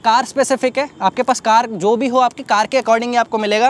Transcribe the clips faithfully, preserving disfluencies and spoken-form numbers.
Car specific है, आपके पास car जो भी हो आपकी कार के अकॉर्डिंग ही आपको मिलेगा।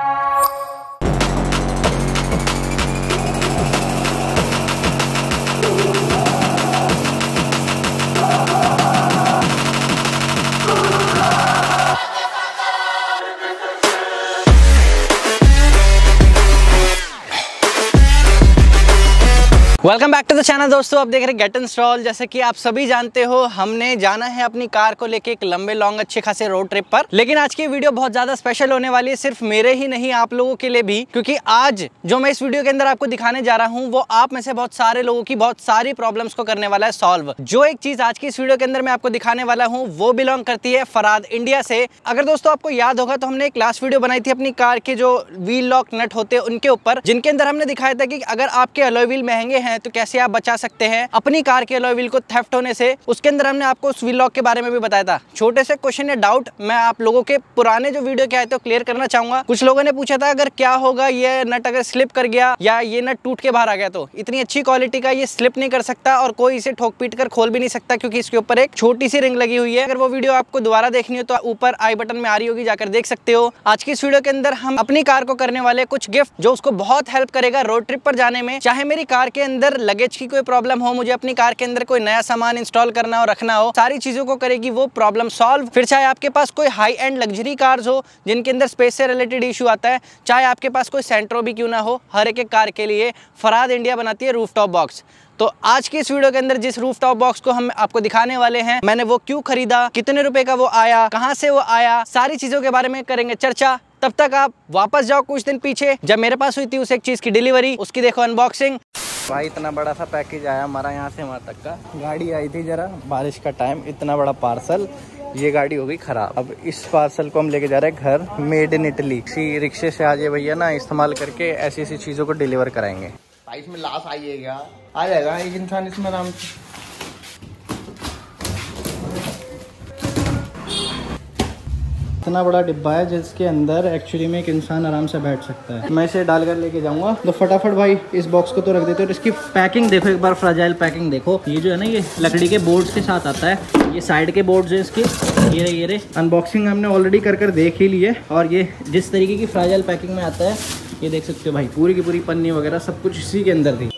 Welcome back to the channel दोस्तों, आप देख रहे हैं गेट इंस्टॉल। जैसे कि आप सभी जानते हो, हमने जाना है अपनी कार को लेके एक लंबे लॉन्ग अच्छे खासे रोड ट्रिप पर। लेकिन आज की वीडियो बहुत ज्यादा स्पेशल होने वाली है, सिर्फ मेरे ही नहीं आप लोगों के लिए भी, क्योंकि आज जो मैं इस वीडियो के अंदर आपको दिखाने जा रहा हूँ वो आप में से बहुत सारे लोगों की बहुत सारी प्रॉब्लम्स को करने वाला है सॉल्व। जो एक चीज आज की इस वीडियो के अंदर मैं आपको दिखाने वाला हूँ वो बिलोंग करती है फराद इंडिया से। अगर दोस्तों आपको याद होगा तो हमने एक लास्ट वीडियो बनाई थी अपनी कार के जो व्हील लॉक नट होते हैं उनके ऊपर, जिनके अंदर हमने दिखाया था कि अगर आपके अलॉय व्हील महंगे हैं तो कैसे आप बचा सकते हैं अपनी कार के अलॉय व्हील को थेफ्ट होने से। उसके अंदर हमने आपको उस व्हील लॉक के बारे में भी बताया था। छोटे से क्वेश्चन या डाउट मैं आप लोगों के पुराने जो वीडियो के आए थे क्लियर करना चाहूंगा। कुछ लोगों ने पूछा था अगर क्या होगा ये नट अगर स्लिप कर गया या ये नट टूट के बाहर आ गया तो। इतनी अच्छी क्वालिटी का ये स्लिप नहीं कर सकता और कोई इसे ठोक पीट कर खोल भी नहीं सकता, क्योंकि इसके ऊपर एक छोटी सी रिंग लगी हुई है। अगर वो वीडियो आपको दोबारा देखनी हो तो ऊपर आई बटन में आ रही होगी, जाकर देख सकते हो। आज की इस वीडियो के अंदर हम अपनी कार को करने वाले कुछ गिफ्ट जो उसको बहुत हेल्प करेगा रोड ट्रिप पर जाने में। चाहे मेरी कार के अंदर लगेज की कोई प्रॉब्लम हो, मुझे अपनी कार के अंदर कोई नया सामान इंस्टॉल करना हो, रखना हो, सारी चीजों को करेगी वो प्रॉब्लम सॉल्व। फिर चाहे आपके पास कोई हाई एंड लग्जरी कार्स हो जिनके अंदर स्पेस से रिलेटेड इशू आता है, चाहे आपके पास कोई सेंट्रो भी क्यों ना हो, हर एक कार के लिए फराद इंडिया बनाती है रूफटॉप बॉक्स। तो आज की इस वीडियो के अंदर जिस रूफटॉप बॉक्स को हम आपको दिखाने वाले हैं, मैंने वो क्यों खरीदा, कितने रुपए का वो आया, कहां से वो आया, सारी चीजों के बारे में करेंगे चर्चा। तब तक आप वापस जाओ कुछ दिन पीछे, जब मेरे पास हुई थी उस एक चीज की डिलीवरी, उसकी देखो अनबॉक्सिंग। भाई इतना बड़ा सा पैकेज आया हमारा यहाँ से वहाँ तक का। गाड़ी आई थी जरा बारिश का टाइम, इतना बड़ा पार्सल, ये गाड़ी हो गई खराब। अब इस पार्सल को हम लेके जा रहे हैं घर, मेड इन इटली। इसी रिक्शे से आज ये भैया ना इस्तेमाल करके ऐसी ऐसी चीज़ों को डिलीवर कराएंगे। भाई इसमें लाश आइएगा, आ जाएगा एक इंसान इसमें आराम से। इतना बड़ा डिब्बा है जिसके अंदर एक्चुअली में एक इंसान आराम से बैठ सकता है। मैं इसे डालकर लेके जाऊंगा तो फटाफट भाई इस बॉक्स को तो रख देते हो। इसकी पैकिंग देखो एक बार, फ्रेजाइल पैकिंग देखो। ये जो है ना ये लकड़ी के बोर्ड्स के साथ आता है, ये साइड के बोर्ड्स है इसके, ये रहे ये रहे। अनबॉक्सिंग हमने ऑलरेडी कर कर देख ही ली है, और ये जिस तरीके की फ्रेजाइल पैकिंग में आता है ये देख सकते हो भाई, पूरी की पूरी पन्नी वगैरह सब कुछ इसी के अंदर थी।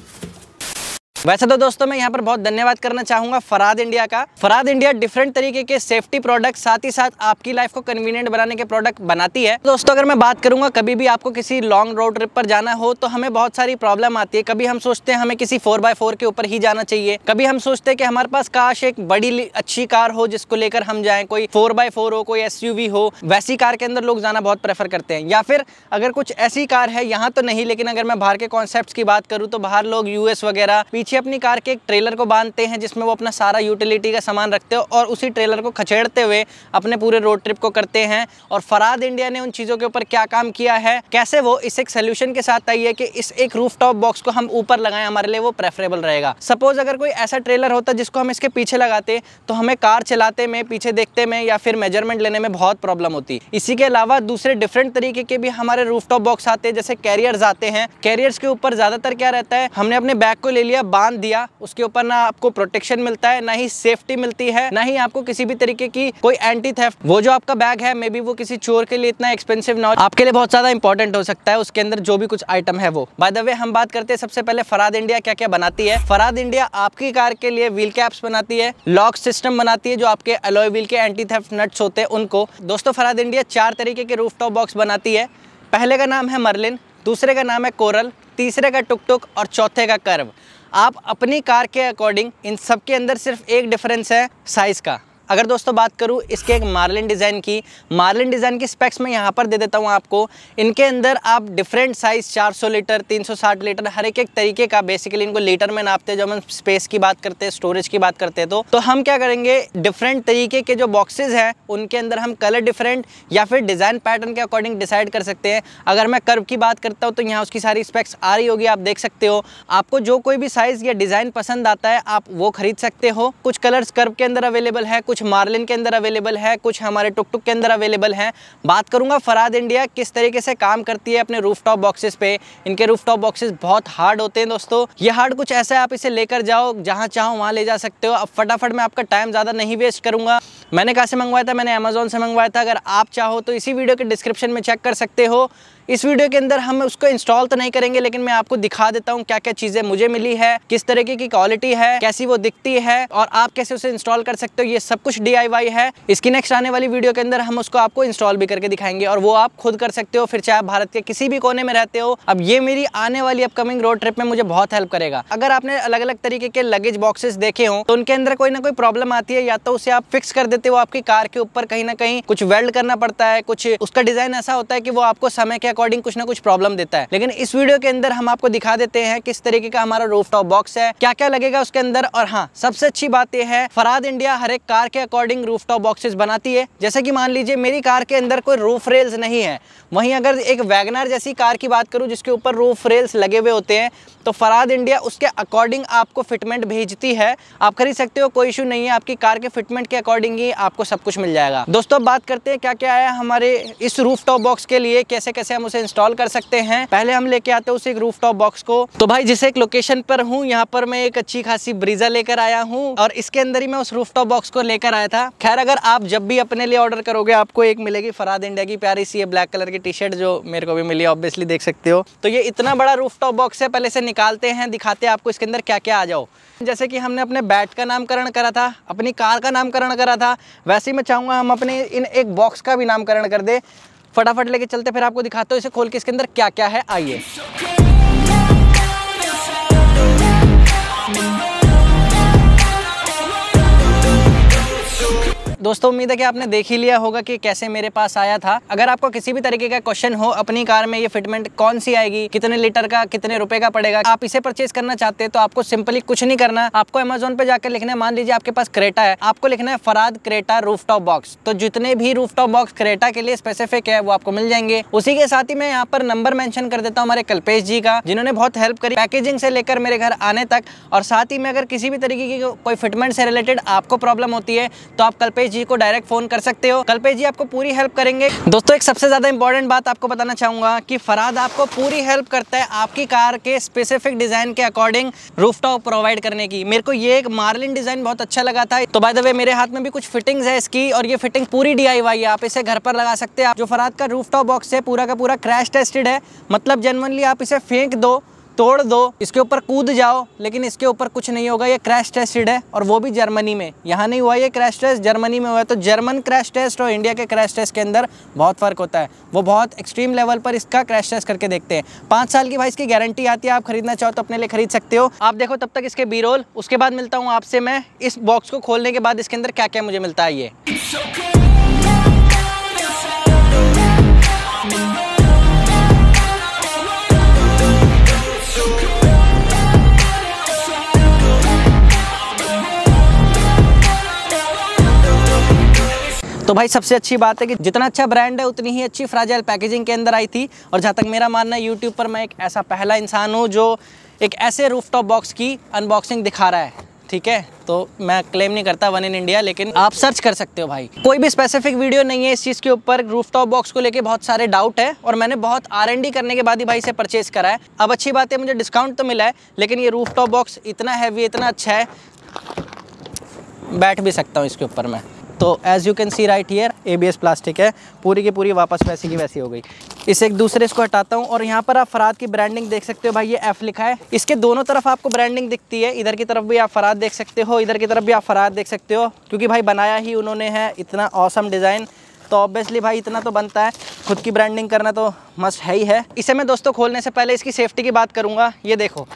वैसे तो दोस्तों मैं यहाँ पर बहुत धन्यवाद करना चाहूंगा फराद इंडिया का। फराद इंडिया डिफरेंट तरीके के सेफ्टी प्रोडक्ट, साथ ही साथ आपकी लाइफ को कन्वीनियंट बनाने के प्रोडक्ट बनाती है। दोस्तों अगर मैं बात करूंगा, कभी भी आपको किसी लॉन्ग रोड ट्रिप पर जाना हो तो हमें बहुत सारी प्रॉब्लम आती है। कभी हम सोचते हैं हमें किसी फोर बाय फोर के ऊपर ही जाना चाहिए, कभी हम सोचते हैं कि हमारे पास काश एक बड़ी अच्छी कार हो जिसको लेकर हम जाएं, कोई फोर बाय फोर हो, कोई एस यू वी हो, वैसी कार के अंदर लोग जाना बहुत प्रेफर करते हैं। या फिर अगर कुछ ऐसी कार है, यहाँ तो नहीं लेकिन अगर मैं बाहर के कॉन्सेप्ट की बात करूँ तो बाहर लोग यूएस वगैरह पीछे अपनी कार के एक ट्रेलर को बांधते हैं जिसमें वो अपना सारा यूटिलिटी का सामान रखते हो और उसी ट्रेलर को खचेड़ते हुए अपने पूरे रोड ट्रिप को करते हैं। और फराद इंडिया ने उन चीज़ों के ऊपर क्या काम किया है, कैसे वो इस एक सोल्यूशन के साथ आई है कि इस एक रूफटॉप बॉक्स को हम ऊपर लगाएं, हमारे लिए वो प्रेफरेबल रहेगा। सपोज अगर कोई ऐसा ट्रेलर होता जिसको हम इसके पीछे लगाते तो हमें कार चलाते में, पीछे देखते में या फिर मेजरमेंट लेने में बहुत प्रॉब्लम होती। इसी के अलावा दूसरे डिफरेंट तरीके के भी हमारे रूफटॉप बॉक्स आते हैं, जैसे कैरियर्स आते हैं। कैरियर्स के ऊपर ज्यादातर क्या रहता है, हमने अपने बैग को ले लिया, बांध दिया, उसके ऊपर ना आपको प्रोटेक्शन मिलता है, ना ही सेफ्टी मिलती है, ना ही आपको किसी भी तरीके की कोई एंटी थेफ्ट। वो जो आपका बैग है मे बी वो किसी चोर के लिए इतना एक्सपेंसिव ना हो, आपके लिए बहुत ज्यादा इंपॉर्टेंट हो सकता है उसके अंदर जो भी कुछ आइटम है वो। बाय द वे हम बात करते हैं सबसे पहले फराद इंडिया क्या क्या बनाती है। फराद इंडिया आपकी कार के लिए व्हील कैप्स बनाती है, लॉक सिस्टम बनाती है जो आपके अलॉय व्हील के एंटी थेफ्ट नट्स होते हैं उनको। दोस्तों फराद इंडिया चार तरीके के रूफटॉप बॉक्स बनाती है। पहले का नाम है मर्लिन, दूसरे का नाम है कोरल, तीसरे का टुक टुक और चौथे का कर्व। आप अपनी कार के अकॉर्डिंग, इन सब के अंदर सिर्फ एक डिफरेंस है साइज़ का। अगर दोस्तों बात करूँ इसके एक मार्लिन डिज़ाइन की, मार्लिन डिज़ाइन की स्पेक्स मैं यहाँ पर दे देता हूँ आपको। इनके अंदर आप डिफरेंट साइज़ चार सौ लीटर, तीन सौ साठ लीटर, हर एक एक तरीके का, बेसिकली इनको लीटर में नापते हैं। जब हम स्पेस की बात करते हैं, स्टोरेज की बात करते हैं तो तो हम क्या करेंगे, डिफरेंट तरीके के जो बॉक्सेज हैं उनके अंदर हम कलर डिफरेंट या फिर डिज़ाइन पैटर्न के अकॉर्डिंग डिसाइड कर सकते हैं। अगर मैं कर्व की बात करता हूँ तो यहाँ उसकी सारी स्पेक्स आ रही होगी, आप देख सकते हो। आपको जो कोई भी साइज़ या डिज़ाइन पसंद आता है आप वो खरीद सकते हो। कुछ कलर्स कर्व के अंदर अवेलेबल है, कुछ कुछ मार्लिन के अंदर अवेलेबल है, कुछ हमारे टुक टुक के अंदर अवेलेबल है। बात करूंगा फराद इंडिया किस तरीके से काम करती है अपने रूफटॉप बॉक्सेस पे। इनके रूफटॉप बॉक्सेस बहुत हार्ड होते हैं दोस्तों। ये हार्ड कुछ ऐसा है, आप इसे लेकर जाओ जहां चाहो वहां ले जा सकते हो। अब फटाफट मैं आपका टाइम ज़्यादा नहीं वेस्ट करूंगा। मैंने कहाँ से मंगवाया था? मैंने अमेजोन से मंगवाया था। अगर आप चाहो तो इसी वीडियो के डिस्क्रिप्शन में चेक कर सकते हो। इस वीडियो के अंदर हम उसको इंस्टॉल तो नहीं करेंगे, लेकिन मैं आपको दिखा देता हूँ क्या क्या चीज़ें मुझे मिली है, किस तरीके की क्वालिटी है, कैसी वो दिखती है और आप कैसे उसे इंस्टॉल कर सकते हो। ये सब कुछ डी आई वाई है। इसकी नेक्स्ट आने वाली वीडियो के अंदर हम उसको आपको इंस्टॉल भी करके दिखाएंगे और वो आप खुद कर सकते हो, फिर चाहे आप भारत के किसी भी कोने में रहते हो। अब ये मेरी आने वाली अपकमिंग रोड ट्रिप में मुझे बहुत हेल्प करेगा। अगर आपने अलग अलग तरीके के लगेज बॉक्सेस देखे हो तो उनके अंदर कोई ना कोई प्रॉब्लम आती है, या तो उसे आप फिक्स कर देते हो आपकी कार के ऊपर, कहीं ना कहीं कुछ वेल्ड करना पड़ता है, कुछ उसका डिजाइन ऐसा होता है कि वो आपको समय के अकॉर्डिंग कुछ ना कुछ प्रॉब्लम देता है। लेकिन इस वीडियो के अंदर हम आपको दिखा देते हैं किस तरीके का हमारा रूफटॉप बॉक्स है, क्या क्या लगेगा उसके अंदर। और हाँ, सबसे अच्छी बात यह है फराद इंडिया हर एक कार के अकॉर्डिंग रूफटॉप बॉक्सेस बनाती है। जैसे कि मान लीजिए मेरी कार के अंदर कोई रूफ रेल्स नहीं है, वहीं अगर एक वैगनर जैसी कार की बात करूं जिसके ऊपर रूफ रेल्स लगे हुए होते हैं, तो फराद इंडिया उसके अकॉर्डिंग आपको फिटमेंट भेजती है। आप खरीद सकते हो, कोई इशू नहीं है। आपकी कार के फिटमेंट के अकॉर्डिंग ही आपको सब कुछ मिल जाएगा। दोस्तों बात करते हैं क्या क्या है हमारे इस रूफटॉप बॉक्स के लिए, कैसे कैसे हम उसे इंस्टॉल कर सकते हैं। पहले हम लेके आते हैं उस एक रूफटॉप बॉक्स को। तो भाई जिस एक लोकेशन पर हूँ, यहाँ पर मैं एक अच्छी खासी ब्रीजा लेकर आया हूँ और इसके अंदर ही मैं उस रूफटॉप बॉक्स को लेकर आया था। खैर अगर आप जब भी अपने लिए ऑर्डर करोगे आपको एक मिलेगी फराद इंडिया की प्यारी सी ये ब्लैक कलर की टी शर्ट, जो मेरे को भी मिली, ऑब्वियसली देख सकते हो। तो ये इतना बड़ा रूफटॉप बॉक्स है, पहले से निकालते हैं, दिखाते हैं आपको इसके अंदर क्या क्या आ जाओ। जैसे कि हमने अपने बैट का नामकरण करा था, अपनी कार का नामकरण करा था, वैसे ही मैं चाहूँगा हम अपने इन एक बॉक्स का भी नामकरण कर दे। फटाफट लेके चलते, फिर आपको दिखाता हूँ इसे खोल के इसके अंदर क्या क्या है। आइए। दोस्तों उम्मीद है कि आपने देख ही लिया होगा कि कैसे मेरे पास आया था। अगर आपको किसी भी तरीके का क्वेश्चन हो अपनी कार में ये फिटमेंट कौन सी आएगी, कितने लीटर का, कितने रुपए का पड़ेगा, आप इसे परचेज करना चाहते हैं तो आपको सिंपली कुछ नहीं करना, आपको अमेजोन पे जाकर लिखना है। मान लीजिए आपके पास क्रेटा है, आपको लिखना है फराद क्रेटा रूफटॉप बॉक्स। तो जितने भी रूफटॉप बॉक्स क्रेटा के लिए स्पेसिफिक है वो आपको मिल जाएंगे। उसी के साथ ही मैं यहाँ पर नंबर मेंशन कर देता हूँ हमारे कल्पेश जी का, जिन्होंने बहुत हेल्प करी पैकेजिंग से लेकर मेरे घर आने तक। और साथ ही में अगर किसी भी तरीके की कोई फिटमेंट से रिलेटेड आपको प्रॉब्लम होती है तो आप कल्पेश जी को डायरेक्ट फोन कर सकते हो। कल्पेश जी आपको पूरी हेल्प करेंगे। दोस्तों एक सबसे ज्यादा इंपॉर्टेंट बात आपको बताना चाहूंगा कि फराद आपको पूरी हेल्प करता है आपकी कार के स्पेसिफिक डिजाइन के अकॉर्डिंग रूफटॉप प्रोवाइड करने की। मेरे को ये एक मार्लिन डिजाइन बहुत अच्छा लगा था। तो बाय द वे मेरे हाथ में भी कुछ फिटिंग्स है इसकी, और ये फिटिंग पूरी डी आई वाई है, आप इसे घर पर लगा सकते हैं। जो फराद का रूफटॉप बॉक्स है पूरा का पूरा क्रैश टेस्टेड है, मतलब जेन्युइनली आप इसे फेंक दो, तोड़ दो, इसके ऊपर कूद जाओ, लेकिन इसके ऊपर कुछ नहीं होगा। ये क्रैश टेस्टेड है और वो भी जर्मनी में, यहाँ नहीं हुआ ये क्रैश टेस्ट, जर्मनी में हुआ है। तो जर्मन क्रैश टेस्ट और इंडिया के क्रैश टेस्ट के अंदर बहुत फ़र्क होता है। वो बहुत एक्सट्रीम लेवल पर इसका क्रैश टेस्ट करके देखते हैं। पाँच साल की भाई इसकी गारंटी आती है, आप खरीदना चाहो तो अपने लिए खरीद सकते हो। आप देखो तब तक इसके बी रोल, उसके बाद मिलता हूँ आपसे मैं इस बॉक्स को खोलने के बाद इसके अंदर क्या क्या मुझे मिलता है। ये तो भाई सबसे अच्छी बात है कि जितना अच्छा ब्रांड है उतनी ही अच्छी फ्राजाइल पैकेजिंग के अंदर आई थी। और जहाँ तक मेरा मानना है यूट्यूब पर मैं एक ऐसा पहला इंसान हूँ जो एक ऐसे रूफटॉप बॉक्स की अनबॉक्सिंग दिखा रहा है। ठीक है, तो मैं क्लेम नहीं करता वन इन इंडिया, लेकिन आप सर्च कर सकते हो भाई। कोई भी स्पेसिफिक वीडियो नहीं है इस चीज़ के ऊपर। रूफटॉप बॉक्स को लेके बहुत सारे डाउट है और मैंने बहुत आर एन डी करने के बाद ही भाई से परचेज करा है। अब अच्छी बात है मुझे डिस्काउंट तो मिला है, लेकिन ये रूफटॉप बॉक्स इतना हैवी, इतना अच्छा है, बैठ भी सकता हूँ इसके ऊपर मैं। तो as you can see right here A B S plastic है, पूरी की पूरी वापस वैसी की वैसी हो गई। इस एक दूसरे इसको हटाता हूँ और यहाँ पर आप फराद की ब्रांडिंग देख सकते हो भाई, ये एफ लिखा है। इसके दोनों तरफ आपको ब्रांडिंग दिखती है, इधर की तरफ भी आप फराद देख सकते हो, इधर की तरफ भी आप फराद देख सकते हो, क्योंकि भाई बनाया ही उन्होंने है इतना ऑसम डिज़ाइन। तो ऑब्वियसली भाई इतना तो बनता है, खुद की ब्रांडिंग करना तो मस्ट है ही है। इसे मैं दोस्तों खोलने से पहले इसकी सेफ्टी की बात करूँगा। ये देखो,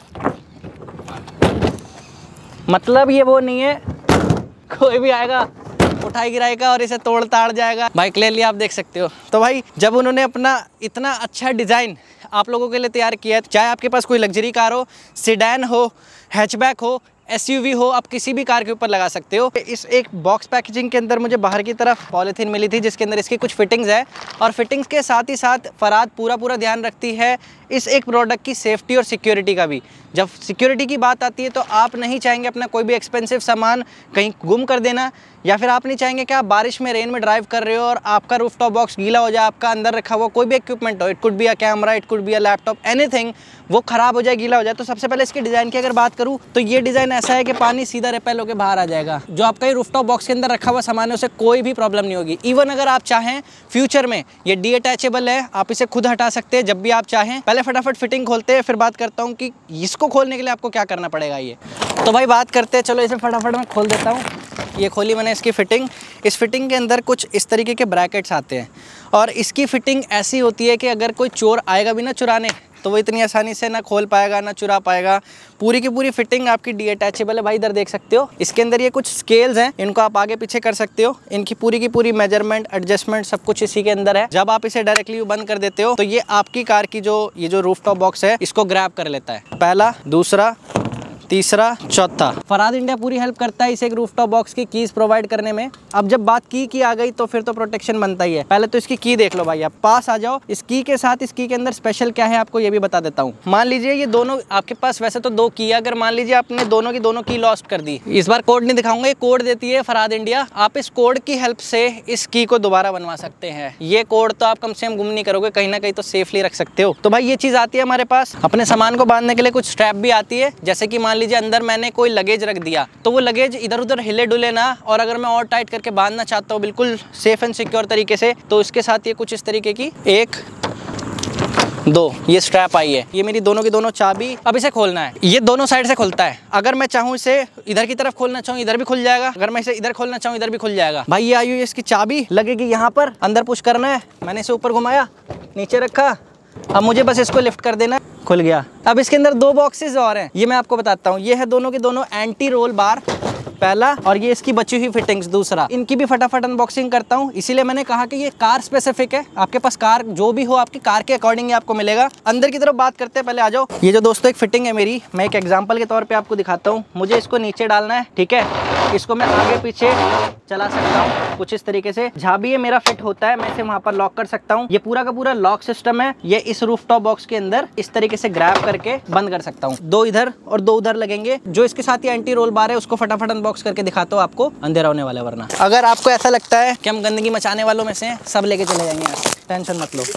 मतलब ये वो नहीं है कोई भी आएगा उठाई गिराएगा और इसे तोड़ ताड़ जाएगा, भाई क्लियरली आप देख सकते हो। तो भाई जब उन्होंने अपना इतना अच्छा डिज़ाइन आप लोगों के लिए तैयार किया है, चाहे आपके पास कोई लग्जरी कार हो, सिडैन हो, हैचबैक हो, एसयूवी हो, आप किसी भी कार के ऊपर लगा सकते हो। इस एक बॉक्स पैकेजिंग के अंदर मुझे बाहर की तरफ पॉलीथीन मिली थी जिसके अंदर इसकी कुछ फिटिंग्स है, और फिटिंग्स के साथ ही साथ फराद पूरा पूरा ध्यान रखती है इस एक प्रोडक्ट की सेफ्टी और सिक्योरिटी का भी। जब सिक्योरिटी की बात आती है तो आप नहीं चाहेंगे अपना कोई भी एक्सपेंसिव सामान कहीं गुम कर देना, या फिर आप नहीं चाहेंगे कि आप बारिश में, रेन में ड्राइव कर रहे हो और आपका रूफटॉप बॉक्स गीला हो जाए, आपका अंदर रखा हुआ कोई भी इक्विपमेंट हो, it could be a camera, it could be a laptop, anything, वो खराब हो जाए, गीला हो जाए। तो सबसे पहले इसके डिज़ाइन की अगर बात करूँ तो ये डिज़ाइन ऐसा है कि पानी सीधा रिपेल होकर बाहर आ जाएगा। जो आपका ये रूफटॉप बॉक्स के अंदर रखा हुआ सामान है उसे कोई भी प्रॉब्लम नहीं होगी। इवन अगर आप चाहें फ्यूचर में ये डी अटैचेबल है, आप इसे खुद हटा सकते हैं जब भी आप चाहें। पहले फटाफट फिटिंग खोलते हैं, फिर बात करता हूँ कि इसको खोलने के लिए आपको क्या करना पड़ेगा। ये तो भाई बात करते हैं, चलो इसे फटाफट मैं खोल देता हूँ। ये खोली मैंने इसकी फ़िटिंग। इस फिटिंग के अंदर कुछ इस तरीके के ब्रैकेट्स आते हैं और इसकी फ़िटिंग ऐसी होती है कि अगर कोई चोर आएगा भी ना चुराने तो वो इतनी आसानी से ना खोल पाएगा ना चुरा पाएगा। पूरी की पूरी फिटिंग आपकी डी अटैचेबल है भाई, इधर देख सकते हो। इसके अंदर ये कुछ स्केल्स हैं, इनको आप आगे पीछे कर सकते हो। इनकी पूरी की पूरी मेजरमेंट, एडजस्टमेंट सब कुछ इसी के अंदर है। जब आप इसे डायरेक्टली बंद कर देते हो तो ये आपकी कार की जो ये जो रूफटॉप बॉक्स है इसको ग्रैब कर लेता है। पहला, दूसरा, तीसरा, चौथा। फरहाद इंडिया पूरी हेल्प करता है इसे एक रूफटॉप बॉक्स की कीज प्रोवाइड करने में। अब जब बात की की आ गई तो फिर तो प्रोटेक्शन बनता ही है। पहले तो इसकी की देख लो भाई, आप पास आ जाओ। इस की के साथ इस की के अंदर स्पेशल क्या है आपको ये भी बता देता हूँ। मान लीजिए ये दोनों आपके पास वैसे तो दो की है, अगर मान लीजिए आपने दोनों की दोनों की लॉस्ट कर दी, इस बार कोड नहीं दिखाऊंगा, ये कोड देती है फरहाद इंडिया। आप इस कोड की हेल्प से इस की को दोबारा बनवा सकते हैं। ये कोड तो आप कम से कम गुम नहीं करोगे, कहीं ना कहीं तो सेफली रख सकते हो। तो भाई ये चीज़ आती है हमारे पास। अपने सामान को बांधने के लिए कुछ स्ट्रैप भी आती है, जैसे कि मान लीजिए अंदर मैंने कोई लगेज रख दिया तो वो लगेज इधर उधर हिले डुले ना, और अगर मैं और टाइट करके बांधना चाहता हूँ बिल्कुल सेफ एंड सिक्योर तरीके से, तो इसके साथ ये कुछ इस तरीके की एक दो ये स्ट्रैप आई है। ये मेरी दोनों की दोनों चाबी। अब इसे खोलना है, ये दोनों साइड से खुलता है। अगर मैं चाहूँ इसे इधर की तरफ खोलना चाहूँ इधर भी खुल जाएगा, अगर मैं इसे इधर खोलना चाहूँ इधर भी खुल जाएगा। भाई ये आई हुई इसकी चाबी लगेगी यहाँ पर, अंदर पुश करना है। मैंने इसे ऊपर घुमाया, नीचे रखा, अब मुझे बस इसको लिफ्ट कर देना, खुल गया। अब इसके अंदर दो बॉक्सेस और हैं, ये मैं आपको बताता हूँ। ये है दोनों के दोनों एंटी रोल बार पहला, और ये इसकी बची हुई फिटिंग्स दूसरा। इनकी भी फटाफट अनबॉक्सिंग करता हूँ। इसीलिए मैंने कहा कि ये कार स्पेसिफिक है, आपके पास कार जो भी हो आपकी कार के अकॉर्डिंग ही आपको मिलेगा। अंदर की तरफ बात करते हैं, पहले आ जाओ। ये जो दोस्तों एक फिटिंग है मेरी, मैं एक एग्जांपल के तौर पे आपको दिखाता हूँ। मुझे इसको नीचे डालना है, ठीक है। इसको मैं आगे पीछे चला सकता हूँ कुछ इस तरीके से। जहाँ भी ये मेरा फिट होता है मैं इसे वहाँ पर लॉक कर सकता हूँ। ये पूरा का पूरा लॉक सिस्टम है। ये इस रूफटॉप बॉक्स के अंदर इस तरीके से ग्रैब करके बंद कर सकता हूँ। दो इधर और दो उधर लगेंगे। जो इसके साथ ये एंटी रोल बार है उसको फटाफट अनबॉक्स करके दिखाता हूँ, आपको अंधेरा होने वाला है वरना। अगर आपको ऐसा लगता है कि हम गंदगी मचाने वालों में से हैं, सब लेके चले जाएंगे यार, टेंशन मत लो।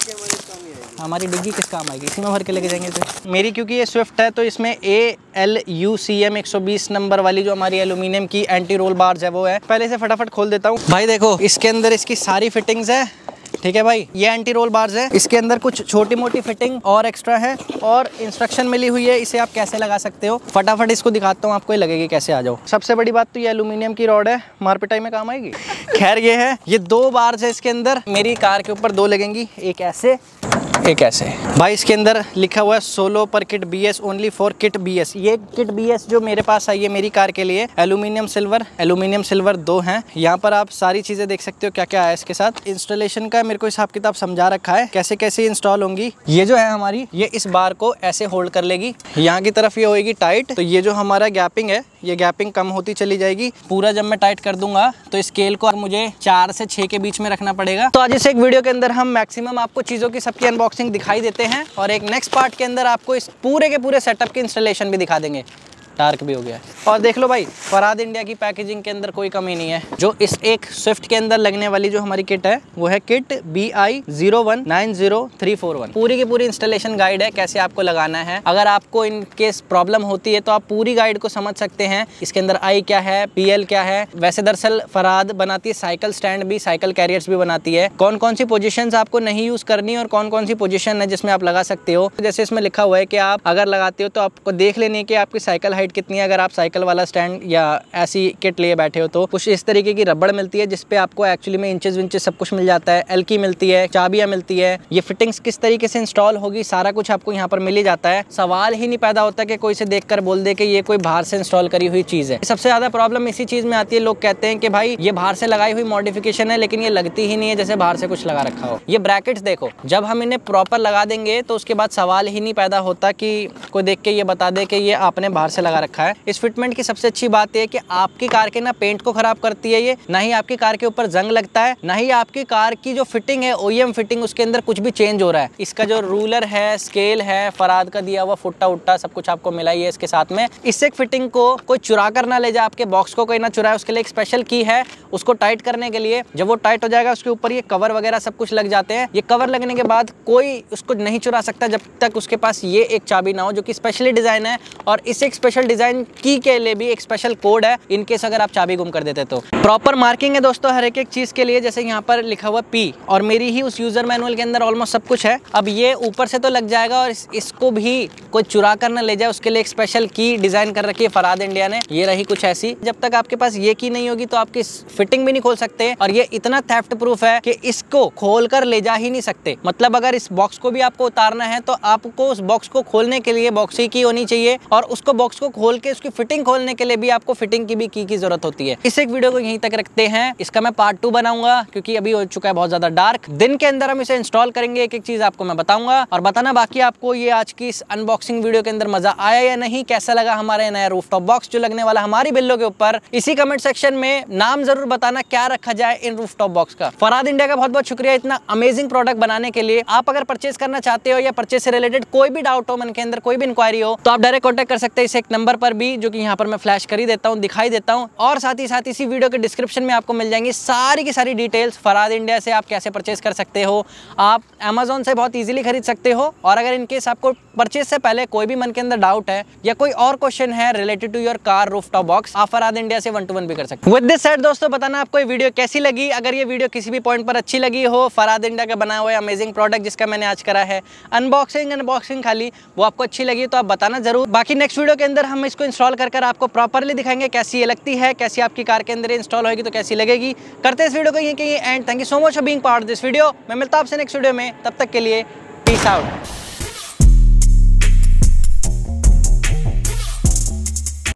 हमारी डिग्गी किस काम आएगी, इसी में भर के लेके जाएंगे इसे। मेरी क्योंकि ये स्विफ्ट है तो इसमें A L U C M एक सौ बीस नंबर वाली जो हमारी एल्यूमिनियम की एंटी रोल बार्स है वो है। पहले से फटाफट खोल देता हूँ। भाई देखो इसके अंदर इसकी सारी फिटिंग्स है, ठीक है भाई। ये एंटी रोल बार्स है, इसके अंदर कुछ छोटी मोटी फिटिंग और एक्स्ट्रा है और इंस्ट्रक्शन मिली हुई है इसे आप कैसे लगा सकते हो। फटाफट इसको दिखाता हूँ आपको ये लगेगी कैसे। आ जाओ। सबसे बड़ी बात तो ये एल्यूमिनियम की रॉड है, मारपिटाई में काम आएगी। खैर ये है, ये दो बार्स है इसके अंदर। मेरी कार के ऊपर दो लगेंगी, एक ऐसे एक ऐसे। भाई इसके अंदर लिखा हुआ है सोलो पर kit B S only for kit B S. ये किट बी एस जो मेरे पास आई है मेरी कार के लिए, एल्यूमिनियम सिल्वर, एल्यूमिनियम सिल्वर दो हैं। यहाँ पर आप सारी चीजें देख सकते हो क्या क्या है इसके साथ। इंस्टॉलेशन का मेरे को हिसाब किताब समझा रखा है कैसे कैसे इंस्टॉल होंगी। ये जो है हमारी, ये इस बार को ऐसे होल्ड कर लेगी, यहाँ की तरफ ये होगी टाइट, तो ये जो हमारा गैपिंग है ये गैपिंग कम होती चली जाएगी। पूरा जब मैं टाइट कर दूंगा तो स्केल को मुझे चार से छह के बीच में रखना पड़ेगा। तो आज इस एक वीडियो के अंदर हम मैक्सिमम आपको चीजों की सबकी अनबॉक्सिंग दिखाई देते हैं और एक नेक्स्ट पार्ट के अंदर आपको इस पूरे के पूरे सेटअप की इंस्टॉलेशन भी दिखा देंगे। डार्क भी हो गया है। और देख लो भाई, फरहाद इंडिया की पैकेजिंग के अंदर कोई कमी नहीं है। जो इस एक स्विफ्ट के अंदर लगने वाली जो हमारी किट है वो है kit B I zero one nine zero three four one. पूरी की पूरी इंस्टॉलेशन गाइड है कैसे आपको लगाना है। अगर आपको इन केस प्रॉब्लम होती है तो आप पूरी गाइड को समझ सकते हैं। इसके अंदर आई क्या है, पी एल क्या है। वैसे दरअसल फरहाद बनाती है साइकिल स्टैंड भी, साइकिल कैरियर्स भी बनाती है। कौन कौन सी पोजीशंस आपको नहीं यूज करनी और कौन कौन सी पोजीशन है जिसमें आप लगा सकते हो। जैसे इसमें लिखा हुआ है कि आप अगर लगाते हो तो आपको देख लेनी है कि आपकी साइकिल हाइट कितनी है। अगर आप साइकिल वाला स्टैंड या ऐसी किट लिए बैठे हो तो कुछ इस तरीके की रबड़ मिलती है जिसपे आपको एक्चुअली में इंचेस विंचेस सब कुछ मिल जाता है। एलकी मिलती है, चाबियां मिलती है। ये फिटिंग्स किस तरीके से इंस्टॉल होगी सारा कुछ आपको यहाँ पर मिल ही जाता है। सवाल ही नहीं पैदा होता कि कोई से देखकर बोल दे कि ये कोई बाहर से इंस्टॉल करी हुई चीज है। सबसे ज्यादा प्रॉब्लम इसी चीज में आती है। लोग कहते हैं कि भाई ये बाहर से लगाई हुई मॉडिफिकेशन है लेकिन ये लगती ही नहीं है जैसे बाहर से कुछ लगा रखा हो। ये ब्रैकेट्स देखो, जब हम इन्हें प्रॉपर लगा देंगे तो उसके बाद सवाल ही नहीं पैदा होता कि कोई देख के ये बता दे कि ये आपने बाहर से लगा लगा रखा है। इस फिटमेंट की सबसे अच्छी बात है कि आपकी कार के ना पेंट को खराब करती है ये, ना ही आपकी कार के ऊपर जंग लगता है, ना ही आपकी कार की जो फिटिंग है ओईएम फिटिंग उसके अंदर कुछ भी चेंज हो रहा है। इसका जो रूलर है, स्केल है, फराद का दिया हुआ फुट्टा उट्टा सब कुछ आपको मिला ही है इसके साथ में। इससे फिटिंग को कोई चुरा कर ना ले जाए, आपके बॉक्स को कोई ना चुराए, उसके लिए एक स्पेशल की है उसको टाइट करने के लिए। जब वो टाइट हो जाएगा उसके ऊपर ये कवर वगैरह सब कुछ लग जाते हैं। ये कवर लगने के बाद कोई उसको नहीं चुरा सकता जब तक उसके पास ये एक चाबी ना हो, जो कि स्पेशली डिजाइन है। और इस एक स्पेशल डिजाइन की के लिए भी एक स्पेशल कोड है, इनकेस अगर आप चाबी गुम कर देते तो। प्रॉपर मार्किंग है दोस्तों हर एक एक चीज के लिए, जैसे यहाँ पर लिखा हुआ पी, और मेरी ही उस यूजर मैनुअल के अंदर ऑलमोस्ट सब कुछ है। अब ये ऊपर से तो लग जाएगा और इस, इसको भी कोई चुरा कर ना ले जाए, उसके लिए एक स्पेशल की डिजाइन कर रखी है फराद इंडिया ने। ये रही कुछ ऐसी। जब तक आपके पास ये की नहीं होगी तो आपकी फिटिंग भी नहीं खोल सकते, और ये इतना थेफ्ट प्रूफ है कि इसको खोल कर ले जा ही नहीं सकते। मतलब अगर इस बॉक्स को भी आपको उतारना है तो आपको उस बॉक्स को खोलने के लिए बॉक्स की होनी चाहिए, और उसको बॉक्स को खोल के उसकी फिटिंग खोलने के लिए भी आपको फिटिंग की भी की की जरूरत होती है। इस एक वीडियो को यहीं तक रखते हैं, इसका मैं पार्ट टू बनाऊंगा क्योंकि अभी हो चुका है बहुत ज्यादा डार्क। दिन के अंदर हम इसे इंस्टॉल करेंगे, एक एक चीज आपको मैं बताऊंगा, और बताना बाकी आपको ये आज की इस अनबॉक्सिंग वीडियो के अंदर मजा आया या नहीं, कैसा लगा हमारा नया रूफटॉप बॉक्स जो लगने वाला हमारी बिल्लो के ऊपर। इसी कमेंट सेक्शन में नाम जरूर बताना क्या रखा जाए इन रूफटॉप बॉक्स का। फराद इंडिया का बहुत बहुत शुक्रिया इतना अमेजिंग प्रोडक्ट बनाने के लिए। आप अगर परचेज करना चाहते हो या परचेज से रिलेटेड कोई भी डाउट हो मन के अंदर, कोई भी इंक्वायरी हो, तो आप डायरेक्ट कॉन्टैक्ट कर सकते हैं इस एक नंबर पर भी, जो कि यहाँ पर मैं फ्लैश कर ही देता हूँ, दिखाई देता हूँ। और साथ ही साथ इसी वीडियो के डिस्क्रिप्शन में आपको मिल जाएंगी सारी की सारी डिटेल्स फराद इंडिया से आप कैसे परचेज कर सकते हो। आप अमेजोन से बहुत इजीली खरीद सकते हो, और अगर इनकेस आपको परचेज से पहले कोई भी मन के अंदर डाउट है या कोई और क्वेश्चन है related to your car rooftop box, आप फराद इंडिया से वन टू वन भी कर सकते हो। विद दिस सेड दोस्तों, बताना आपको ये वीडियो कैसी लगी। अगर ये वीडियो किसी भी पॉइंट पर अच्छी लगी हो, फराद इंडिया का बना हुआ अमेजिंग प्रोडक्ट जिसका मैंने आज करा है अनबॉक्सिंग अनबॉक्सिंग खाली, वो आपको अच्छी लगी तो आप बताना जरूर। बाकी नेक्स्ट वीडियो के अंदर हम इसको इंस्टॉल कर कर आपको प्रॉपरली दिखाएंगे कैसी ये लगती है, कैसी आपकी कार के अंदर इंस्टॉल होगी तो कैसी लगेगी। करते हैं इस वीडियो को यहीं कहीं end. Thank you so much for being part of this video. मैं मिलता हूं आपसे नेक्स्ट वीडियो में, तब तक के लिए पीस आउट।